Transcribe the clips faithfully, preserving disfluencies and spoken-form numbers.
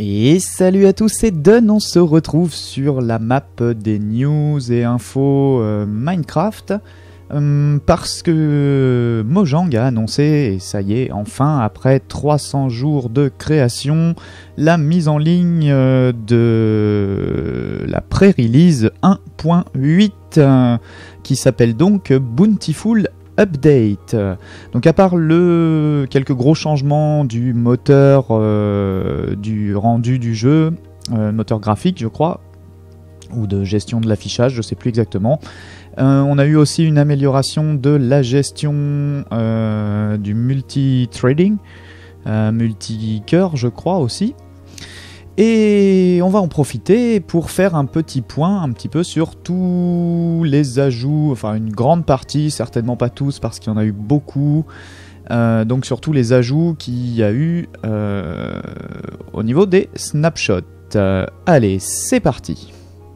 Et salut à tous, c'est Dun, on se retrouve sur la map des news et infos euh, Minecraft euh, parce que Mojang a annoncé, et ça y est, enfin après trois cents jours de création, la mise en ligne euh, de la pré-release un point huit euh, qui s'appelle donc Bountiful Update. Donc à part le quelques gros changements du moteur, euh, du rendu du jeu, euh, moteur graphique je crois, ou de gestion de l'affichage, je sais plus exactement. Euh, on a eu aussi une amélioration de la gestion euh, du multi-trading, euh, multi-cœur je crois aussi. Et on va en profiter pour faire un petit point un petit peu sur tous les ajouts, enfin une grande partie, certainement pas tous parce qu'il y en a eu beaucoup, euh, donc sur tous les ajouts qu'il y a eu euh, au niveau des snapshots. Euh, allez, c'est parti.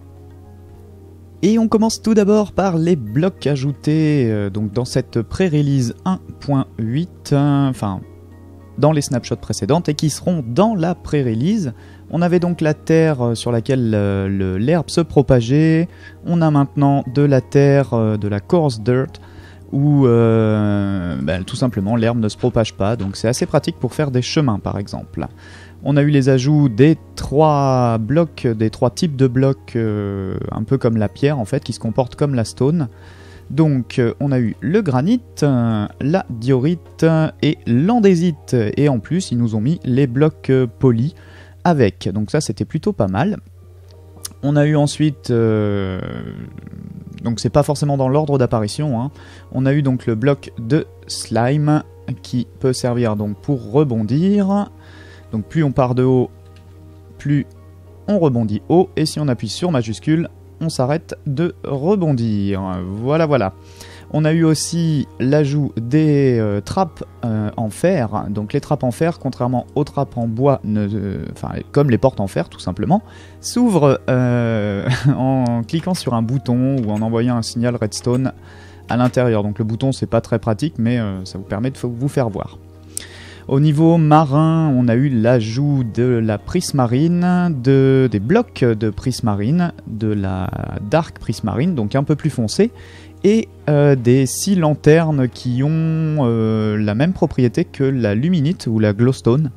Et on commence tout d'abord par les blocs ajoutés euh, donc dans cette pré-release un point huit, euh, enfin dans les snapshots précédentes et qui seront dans la pré-release. On avait donc la terre sur laquelle euh, l'herbe se propageait. On a maintenant de la terre, euh, de la coarse dirt, où euh, ben, tout simplement l'herbe ne se propage pas. Donc c'est assez pratique pour faire des chemins par exemple. On a eu les ajouts des trois blocs, des trois types de blocs, euh, un peu comme la pierre en fait, qui se comportent comme la stone. Donc euh, on a eu le granit, euh, la diorite euh, et l'andésite. Et en plus ils nous ont mis les blocs euh, polis avec, donc ça c'était plutôt pas mal. On a eu ensuite, euh, donc c'est pas forcément dans l'ordre d'apparition, hein. On a eu donc le bloc de slime qui peut servir donc pour rebondir. Donc plus on part de haut, plus on rebondit haut, et si on appuie sur majuscule, on s'arrête de rebondir. Voilà, voilà. On a eu aussi l'ajout des euh, trappes euh, en fer. Donc les trappes en fer, contrairement aux trappes en bois, ne, euh, enfin, comme les portes en fer tout simplement, s'ouvrent euh, en cliquant sur un bouton ou en envoyant un signal redstone à l'intérieur. Donc le bouton c'est pas très pratique, mais euh, ça vous permet de vous faire voir. Au niveau marin, on a eu l'ajout de la prismarine, de, des blocs de prismarine, de la dark prismarine, donc un peu plus foncé, et euh, des six lanternes qui ont euh, la même propriété que la luminite ou la glowstone,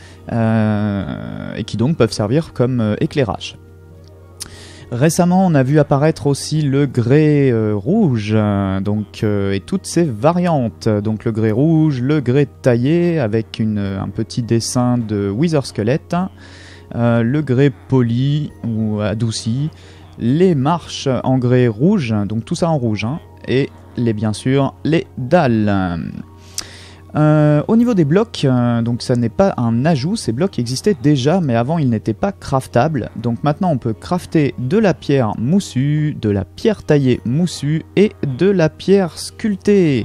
euh, et qui donc peuvent servir comme euh, éclairage. Récemment, on a vu apparaître aussi le grès euh, rouge, euh, donc, euh, et toutes ses variantes. Donc le grès rouge, le grès taillé avec une, un petit dessin de Wither Skelett, euh, le grès poli ou adouci, les marches en grès rouge, donc tout ça en rouge, hein, et les, bien sûr les dalles. Euh, au niveau des blocs, euh, donc ça n'est pas un ajout, ces blocs existaient déjà, mais avant ils n'étaient pas craftables. Donc maintenant on peut crafter de la pierre moussue, de la pierre taillée moussue et de la pierre sculptée.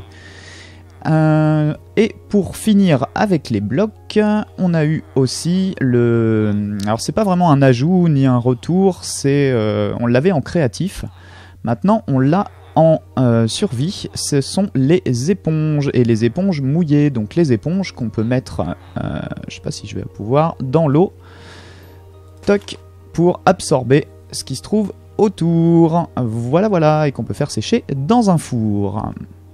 Euh, et pour finir avec les blocs, on a eu aussi le... Alors c'est pas vraiment un ajout ni un retour, c'est euh, on l'avait en créatif. Maintenant on l'a en euh, survie, ce sont les éponges, et les éponges mouillées, donc les éponges qu'on peut mettre, euh, je sais pas si je vais pouvoir, dans l'eau, toc, pour absorber ce qui se trouve autour, voilà voilà, et qu'on peut faire sécher dans un four.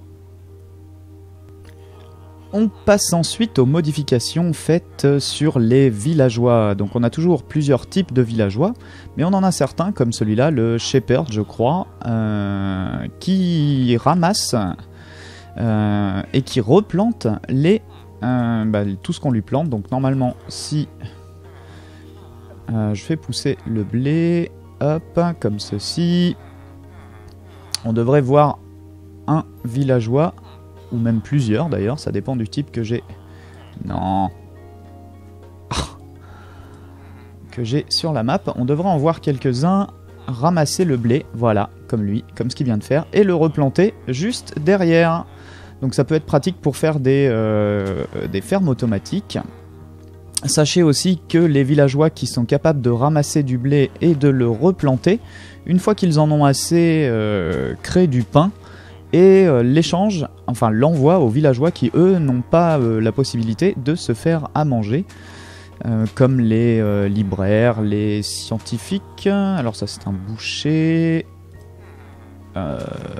On passe ensuite aux modifications faites sur les villageois. Donc on a toujours plusieurs types de villageois, mais on en a certains, comme celui-là, le Shepherd, je crois, euh, qui ramasse euh, et qui replante les, euh, bah, tout ce qu'on lui plante. Donc normalement, si euh, je fais pousser le blé, hop, comme ceci, on devrait voir un villageois, ou même plusieurs d'ailleurs, ça dépend du type que j'ai. Non. Que j'ai sur la map. On devrait en voir quelques-uns ramasser le blé, voilà, comme lui, comme ce qu'il vient de faire, et le replanter juste derrière. Donc ça peut être pratique pour faire des, euh, des fermes automatiques. Sachez aussi que les villageois qui sont capables de ramasser du blé et de le replanter, une fois qu'ils en ont assez, euh, créent du pain, et euh, l'échange, enfin l'envoi aux villageois qui eux n'ont pas euh, la possibilité de se faire à manger. euh, comme les euh, libraires, les scientifiques. Alors ça c'est un boucher. Euh...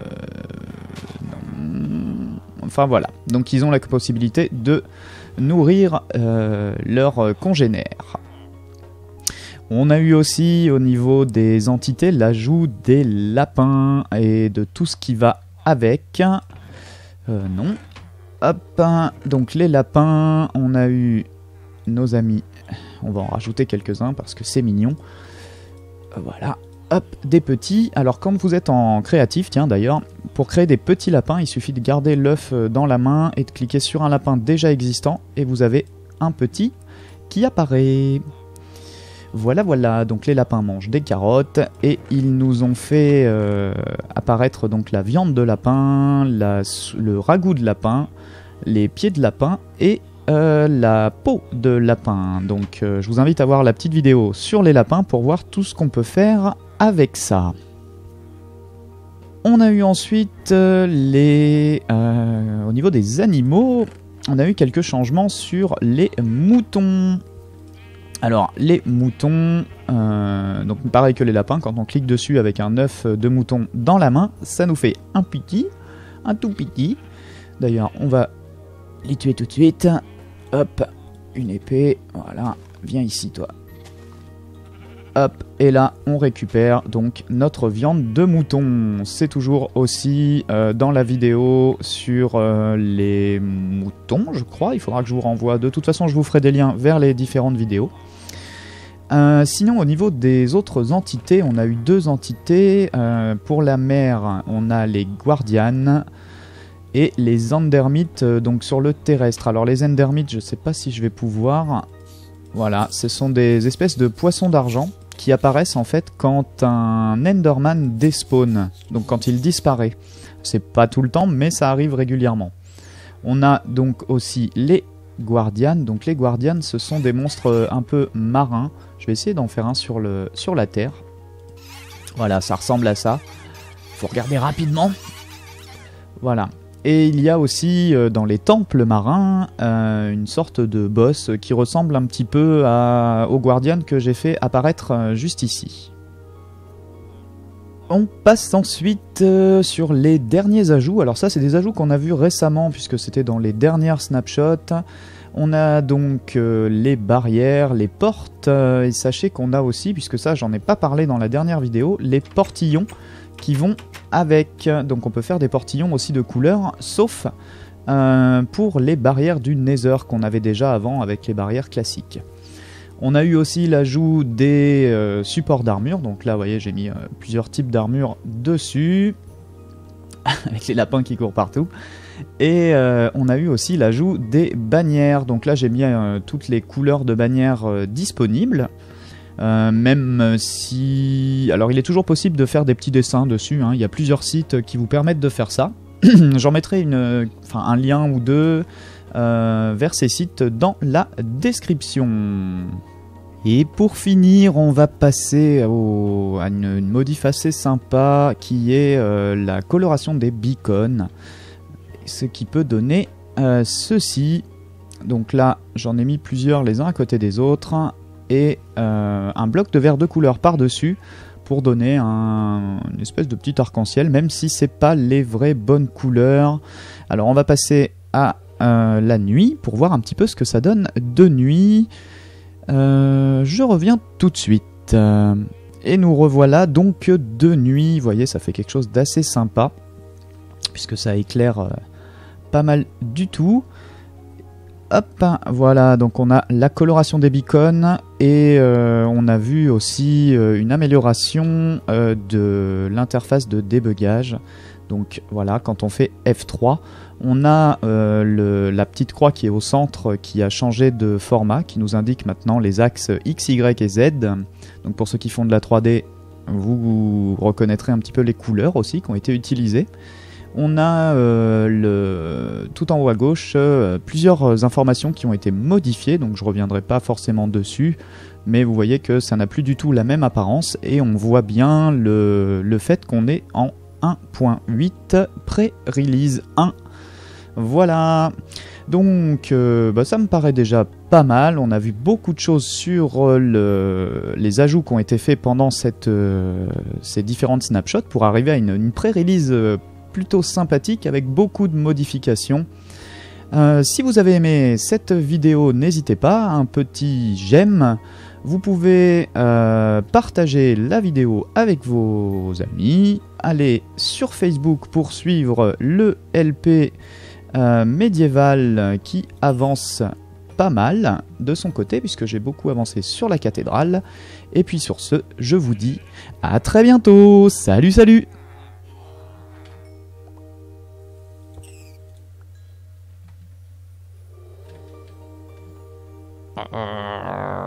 Non. Enfin voilà, donc ils ont la possibilité de nourrir euh, leurs congénères. On a eu aussi au niveau des entités l'ajout des lapins et de tout ce qui va avec. Euh, non. Hop, donc les lapins, on a eu nos amis. On va en rajouter quelques-uns parce que c'est mignon. Voilà. Hop, des petits. Alors quand vous êtes en créatif, tiens d'ailleurs, pour créer des petits lapins, il suffit de garder l'œuf dans la main et de cliquer sur un lapin déjà existant et vous avez un petit qui apparaît. Voilà, voilà, donc les lapins mangent des carottes et ils nous ont fait euh, apparaître donc la viande de lapin, la, le ragoût de lapin, les pieds de lapin et euh, la peau de lapin. Donc euh, je vous invite à voir la petite vidéo sur les lapins pour voir tout ce qu'on peut faire avec ça. On a eu ensuite euh, les... Euh, au niveau des animaux, on a eu quelques changements sur les moutons. Alors, les moutons, euh, donc pareil que les lapins, quand on clique dessus avec un œuf de mouton dans la main, ça nous fait un petit, un tout petit. D'ailleurs, on va les tuer tout de suite. Hop, une épée, voilà, viens ici toi. Hop, et là, on récupère donc notre viande de mouton. C'est toujours aussi euh, dans la vidéo sur euh, les moutons, je crois. Il faudra que je vous renvoie. De toute façon, je vous ferai des liens vers les différentes vidéos. Euh, sinon, au niveau des autres entités, on a eu deux entités. Euh, pour la mer, on a les guardianes et les endermites, euh, donc sur le terrestre. Alors les endermites, je ne sais pas si je vais pouvoir. Voilà, ce sont des espèces de poissons d'argent qui apparaissent en fait quand un enderman despawn, donc quand il disparaît. C'est pas tout le temps, mais ça arrive régulièrement. On a donc aussi les guardianes. Donc les guardianes, ce sont des monstres un peu marins. Je vais essayer d'en faire un sur, le, sur la terre. Voilà, ça ressemble à ça. Faut regarder rapidement. Voilà. Et il y a aussi euh, dans les temples marins euh, une sorte de boss qui ressemble un petit peu à, au guardian que j'ai fait apparaître euh, juste ici. On passe ensuite euh, sur les derniers ajouts. Alors ça, c'est des ajouts qu'on a vus récemment puisque c'était dans les dernières snapshots. On a donc euh, les barrières, les portes. Euh, et sachez qu'on a aussi, puisque ça, j'en ai pas parlé dans la dernière vidéo, les portillons qui vont avec. Donc on peut faire des portillons aussi de couleur, sauf euh, pour les barrières du Nether qu'on avait déjà avant avec les barrières classiques. On a eu aussi l'ajout des euh, supports d'armure. Donc là, vous voyez, j'ai mis euh, plusieurs types d'armure dessus. Avec les lapins qui courent partout. Et euh, on a eu aussi l'ajout des bannières. Donc là, j'ai mis euh, toutes les couleurs de bannières euh, disponibles. Euh, même si... Alors, il est toujours possible de faire des petits dessins dessus. Hein. Il y a plusieurs sites qui vous permettent de faire ça. J'en mettrai une, enfin, un lien ou deux euh, vers ces sites dans la description. Et pour finir, on va passer au, à une, une modif assez sympa qui est euh, la coloration des beacons. Ce qui peut donner euh, ceci. Donc là, j'en ai mis plusieurs les uns à côté des autres. Et euh, un bloc de verre de couleur par-dessus pour donner un, une espèce de petit arc-en-ciel, même si c'est pas les vraies bonnes couleurs. Alors on va passer à euh, la nuit pour voir un petit peu ce que ça donne de nuit. Euh, je reviens tout de suite. Euh, et nous revoilà donc de nuit. Vous voyez, ça fait quelque chose d'assez sympa, puisque ça éclaire euh, pas mal du tout. Hop, voilà, donc on a la coloration des beacons et euh, on a vu aussi euh, une amélioration euh, de l'interface de débugage. Donc voilà, quand on fait F trois, on a euh, le, la petite croix qui est au centre qui a changé de format, qui nous indique maintenant les axes X, Y et Z. Donc pour ceux qui font de la trois D, vous reconnaîtrez un petit peu les couleurs aussi qui ont été utilisées. On a euh, le, tout en haut à gauche euh, plusieurs informations qui ont été modifiées, donc je ne reviendrai pas forcément dessus, mais vous voyez que ça n'a plus du tout la même apparence et on voit bien le, le fait qu'on est en un point huit pré-release un. Voilà. Donc euh, bah, ça me paraît déjà pas mal. On a vu beaucoup de choses sur euh, le, les ajouts qui ont été faits pendant cette, euh, ces différentes snapshots pour arriver à une, une pré-release euh, plutôt sympathique avec beaucoup de modifications. Euh, si vous avez aimé cette vidéo, n'hésitez pas, un petit j'aime. Vous pouvez euh, partager la vidéo avec vos amis, aller sur Facebook pour suivre le L P euh, médiéval qui avance pas mal de son côté, puisque j'ai beaucoup avancé sur la cathédrale. Et puis sur ce, je vous dis à très bientôt. Salut, salut! Uh...